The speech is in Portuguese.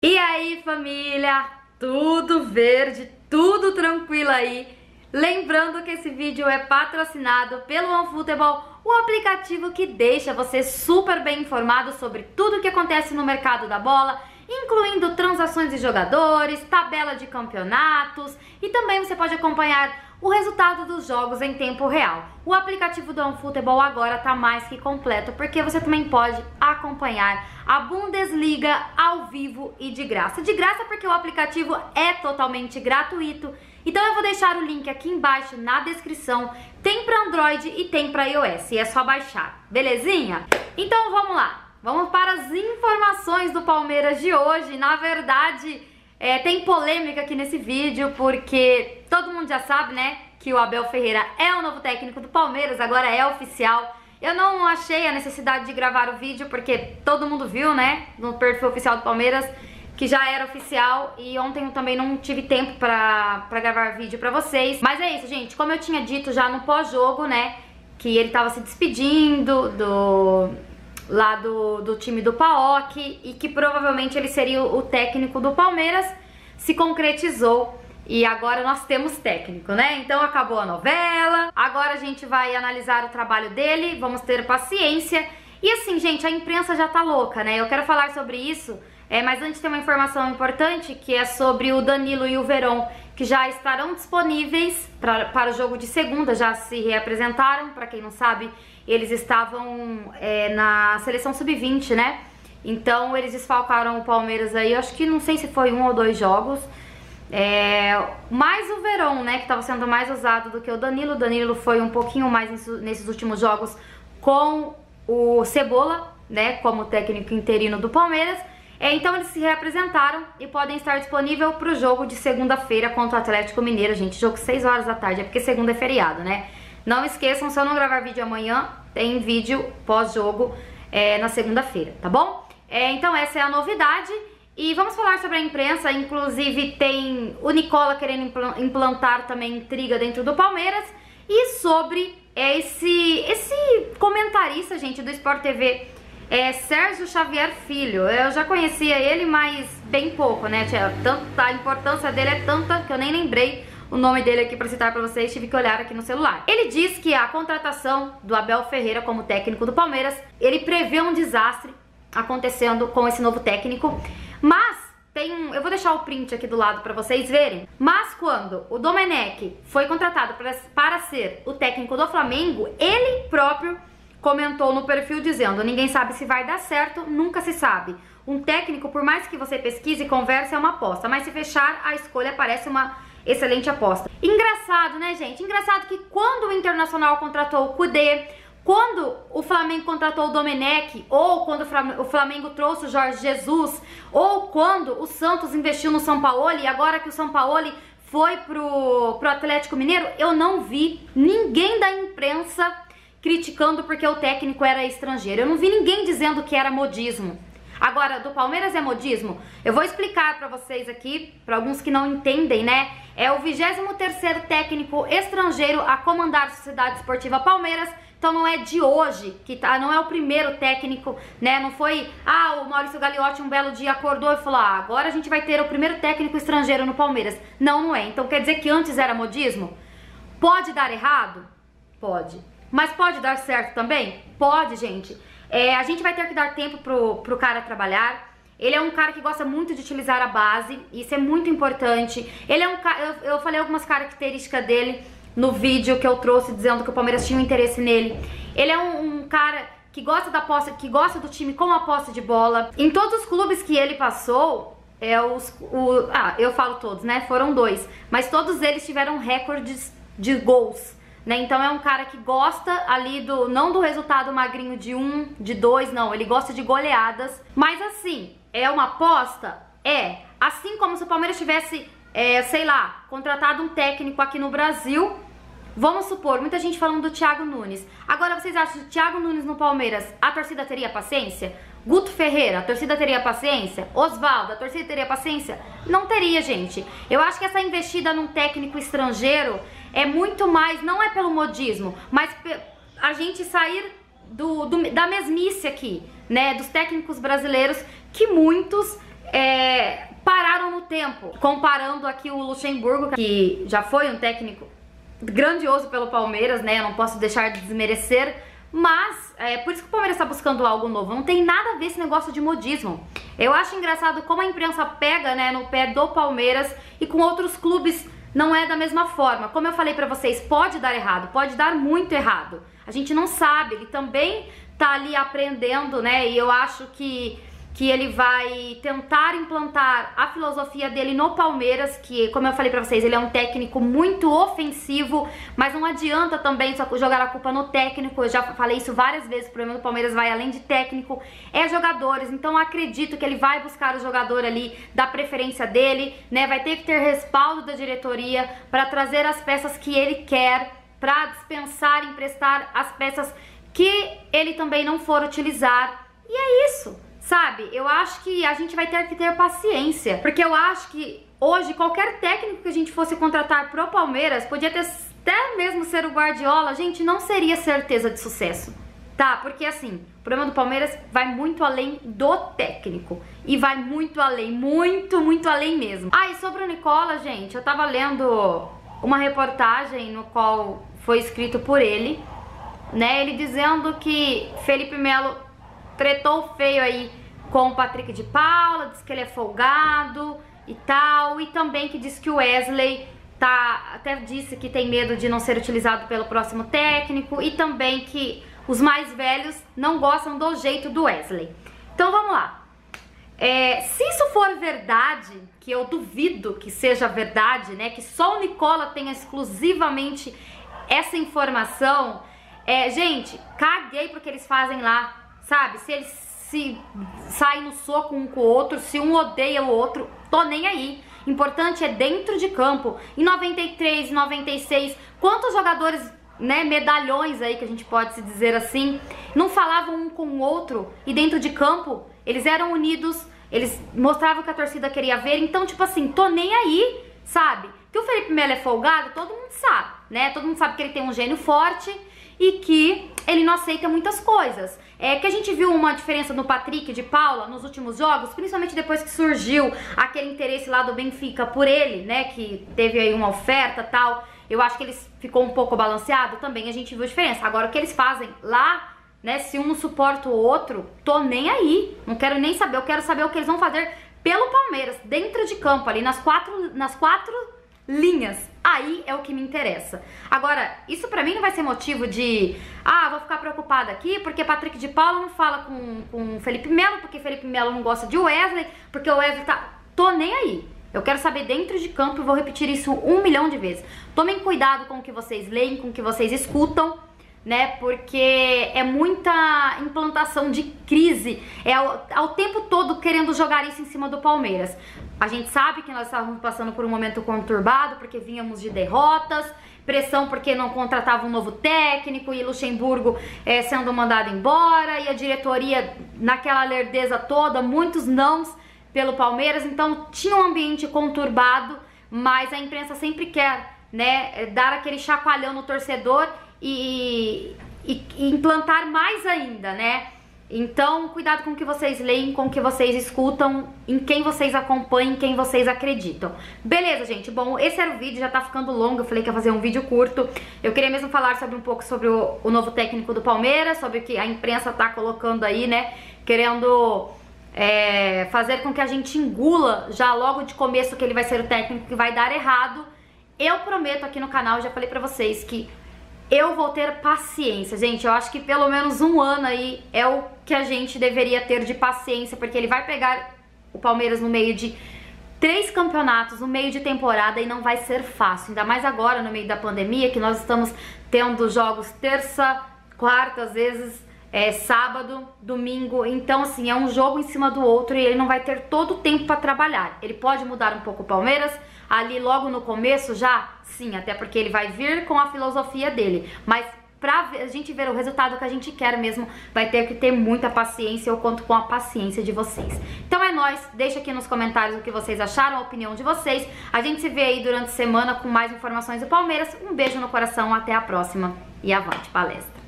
E aí, família? Tudo verde, tudo tranquilo aí? Lembrando que esse vídeo é patrocinado pelo OneFootball, o aplicativo que deixa você super bem informado sobre tudo o que acontece no mercado da bola, incluindo transações de jogadores, tabela de campeonatos, e também você pode acompanhar o resultado dos jogos em tempo real. O aplicativo do OneFootball agora está mais que completo, porque você também pode acompanhar a Bundesliga ao vivo e de graça. De graça porque o aplicativo é totalmente gratuito. Então eu vou deixar o link aqui embaixo na descrição. Tem para Android e tem para iOS, e é só baixar, belezinha? Então vamos lá, vamos para as informações do Palmeiras de hoje. Na verdade, tem polêmica aqui nesse vídeo, porque todo mundo já sabe, né, que o Abel Ferreira é o novo técnico do Palmeiras, agora é oficial. Eu não achei a necessidade de gravar o vídeo, porque todo mundo viu, né, no perfil oficial do Palmeiras, que já era oficial, e ontem eu também não tive tempo pra gravar vídeo pra vocês. Mas é isso, gente, como eu tinha dito já no pós-jogo, né, que ele tava se despedindo do time do PAOK e que provavelmente ele seria o técnico do Palmeiras, se concretizou e agora nós temos técnico, né? Então acabou a novela, agora a gente vai analisar o trabalho dele, vamos ter paciência. E assim, gente, a imprensa já tá louca, né? Eu quero falar sobre isso, mas antes tem uma informação importante, que é sobre o Danilo e o Veron, que já estarão disponíveis para o jogo de segunda, já se reapresentaram. Para quem não sabe, eles estavam na seleção sub-20, né? Então eles desfalcaram o Palmeiras aí, eu acho que não sei se foi 1 ou 2 jogos. Mais o Veron, né, que estava sendo mais usado do que o Danilo. O Danilo foi um pouquinho mais nesses últimos jogos com o Cebola, né, como técnico interino do Palmeiras. Então eles se reapresentaram e podem estar disponíveis para o jogo de segunda-feira contra o Atlético Mineiro, gente. Jogo 6 horas da tarde, é porque segunda é feriado, né? Não esqueçam, se eu não gravar vídeo amanhã, tem vídeo pós-jogo na segunda-feira, tá bom? Então essa é a novidade. E vamos falar sobre a imprensa. Inclusive tem o Nicola querendo implantar também intriga dentro do Palmeiras. E sobre esse comentarista, gente, do Sport TV, Sérgio Xavier Filho. Eu já conhecia ele, mas bem pouco, né? A importância dele é tanta que eu nem lembrei o nome dele aqui para citar para vocês, tive que olhar aqui no celular. Ele diz que a contratação do Abel Ferreira como técnico do Palmeiras, ele prevê um desastre acontecendo com esse novo técnico, mas eu vou deixar o print aqui do lado para vocês verem. Mas quando o Domenech foi contratado para ser o técnico do Flamengo, ele próprio comentou no perfil dizendo: ninguém sabe se vai dar certo, nunca se sabe. Um técnico, por mais que você pesquise e converse, é uma aposta, mas se fechar, a escolha parece uma excelente aposta. Engraçado, né, gente? Engraçado que quando o Internacional contratou o Kudê, quando o Flamengo contratou o Domenech, ou quando o Flamengo trouxe o Jorge Jesus, ou quando o Santos investiu no Sampaoli, e agora que o Sampaoli foi pro Atlético Mineiro, eu não vi ninguém da imprensa criticando porque o técnico era estrangeiro. Eu não vi ninguém dizendo que era modismo. Agora, do Palmeiras é modismo? Eu vou explicar pra vocês aqui, pra alguns que não entendem, né? É o 23º técnico estrangeiro a comandar a Sociedade Esportiva Palmeiras. Então não é de hoje, não é o primeiro técnico, né? Não foi, o Maurício Gagliotti um belo dia acordou e falou: agora a gente vai ter o primeiro técnico estrangeiro no Palmeiras. Não, não é. Então quer dizer que antes era modismo? Pode dar errado? Pode. Mas pode dar certo também? Pode, gente. A gente vai ter que dar tempo pro cara trabalhar. Ele é um cara que gosta muito de utilizar a base, isso é muito importante. Ele é um cara, eu falei algumas características dele no vídeo que eu trouxe dizendo que o Palmeiras tinha um interesse nele. Ele é um cara que gosta da posse, que gosta do time com a posse de bola. Em todos os clubes que ele passou, eu falo todos, né? Foram 2, mas todos eles tiveram recordes de gols, né? Então é um cara que gosta ali não do resultado magrinho de 1, de 2, não. Ele gosta de goleadas. Mas assim, é uma aposta? Assim como se o Palmeiras tivesse, sei lá, contratado um técnico aqui no Brasil. Vamos supor, muita gente falando do Thiago Nunes. Agora, vocês acham que o Thiago Nunes no Palmeiras, a torcida teria paciência? Guto Ferreira, a torcida teria paciência? Osvaldo, a torcida teria paciência? Não teria, gente. Eu acho que essa investida num técnico estrangeiro é muito mais, não é pelo modismo, mas a gente sair da mesmice aqui, né, dos técnicos brasileiros, que muitos tempo, comparando aqui o Luxemburgo, que já foi um técnico grandioso pelo Palmeiras, né? Eu não posso deixar de desmerecer, mas é por isso que o Palmeiras tá buscando algo novo. Não tem nada a ver esse negócio de modismo. Eu acho engraçado como a imprensa pega, né, no pé do Palmeiras e com outros clubes não é da mesma forma. Como eu falei pra vocês, pode dar errado, pode dar muito errado. A gente não sabe, ele também tá ali aprendendo, né? E eu acho que ele vai tentar implantar a filosofia dele no Palmeiras, que, como eu falei pra vocês, ele é um técnico muito ofensivo, mas não adianta também só jogar a culpa no técnico. Eu já falei isso várias vezes, o problema do Palmeiras vai além de técnico, é jogadores. Então eu acredito que ele vai buscar o jogador ali da preferência dele, né? Vai ter que ter respaldo da diretoria para trazer as peças que ele quer, para dispensar, emprestar as peças que ele também não for utilizar. E é isso. Sabe, eu acho que a gente vai ter que ter paciência, porque eu acho que hoje qualquer técnico que a gente fosse contratar pro Palmeiras, podia até mesmo ser o Guardiola, gente, não seria certeza de sucesso, tá? Porque assim, o problema do Palmeiras vai muito além do técnico, e vai muito além, muito além mesmo. Ah, e sobre o Nicola, gente, eu tava lendo uma reportagem no qual foi escrito por ele, né, ele dizendo que Felipe Melo tretou feio aí com o Patrick de Paula, diz que ele é folgado e tal, e também que diz que o Wesley até disse que tem medo de não ser utilizado pelo próximo técnico, e também que os mais velhos não gostam do jeito do Wesley. Então vamos lá. Se isso for verdade, que eu duvido que seja verdade, né, que só o Nicola tenha exclusivamente essa informação, gente, caguei pro que eles fazem lá. Sabe, se eles se saem no soco um com o outro, se um odeia o outro, tô nem aí. Importante é dentro de campo. Em 93, 96, quantos jogadores, né, medalhões aí, que a gente pode se dizer assim, não falavam um com o outro, e dentro de campo eles eram unidos, eles mostravam que a torcida queria ver. Então, tipo assim, tô nem aí, sabe? Que o Felipe Melo é folgado, todo mundo sabe, né? Todo mundo sabe que ele tem um gênio forte e que ele não aceita muitas coisas. Que a gente viu uma diferença no Patrick de Paula nos últimos jogos, principalmente depois que surgiu aquele interesse lá do Benfica por ele, né, que teve aí uma oferta e tal. Eu acho que ele ficou um pouco balanceado, também a gente viu a diferença. Agora, o que eles fazem lá, né, se um não suporta o outro, tô nem aí. Não quero nem saber, eu quero saber o que eles vão fazer pelo Palmeiras, dentro de campo, ali nas quatro linhas. Aí é o que me interessa. Agora, isso pra mim não vai ser motivo de vou ficar preocupada aqui porque Patrick de Paula não fala com Felipe Melo, porque Felipe Melo não gosta de Wesley, porque o Wesley tá... Tô nem aí. Eu quero saber dentro de campo e vou repetir isso 1 milhão de vezes. Tomem cuidado com o que vocês leem, com o que vocês escutam, né? Porque é muita implantação de crise, ao tempo todo querendo jogar isso em cima do Palmeiras. A gente sabe que nós estávamos passando por um momento conturbado, porque vínhamos de derrotas, pressão porque não contratava um novo técnico, e Luxemburgo sendo mandado embora, e a diretoria naquela lerdeza toda, muitos nãos pelo Palmeiras. Então tinha um ambiente conturbado, mas a imprensa sempre quer, né, dar aquele chacoalhão no torcedor e implantar mais ainda, né? Então, cuidado com o que vocês leem, com o que vocês escutam, em quem vocês acompanham, em quem vocês acreditam. Beleza, gente? Bom, esse era o vídeo, já tá ficando longo, eu falei que ia fazer um vídeo curto. Eu queria mesmo falar um pouco sobre o novo técnico do Palmeiras, sobre o que a imprensa tá colocando aí, né? Querendo fazer com que a gente engula já logo de começo que ele vai ser o técnico que vai dar errado. Eu prometo aqui no canal, já falei pra vocês que eu vou ter paciência, gente. Eu acho que pelo menos 1 ano aí é o que a gente deveria ter de paciência, porque ele vai pegar o Palmeiras no meio de 3 campeonatos, no meio de temporada, e não vai ser fácil. Ainda mais agora, no meio da pandemia, que nós estamos tendo jogos terça, quarta, às vezes sábado, domingo. Então, assim, é um jogo em cima do outro e ele não vai ter todo o tempo para trabalhar. Ele pode mudar um pouco o Palmeiras ali logo no começo já? Sim, até porque ele vai vir com a filosofia dele. Mas pra a gente ver o resultado que a gente quer mesmo, vai ter que ter muita paciência. Eu conto com a paciência de vocês. Então é nóis, deixa aqui nos comentários o que vocês acharam, a opinião de vocês. A gente se vê aí durante a semana com mais informações do Palmeiras. Um beijo no coração, até a próxima e avante palestra.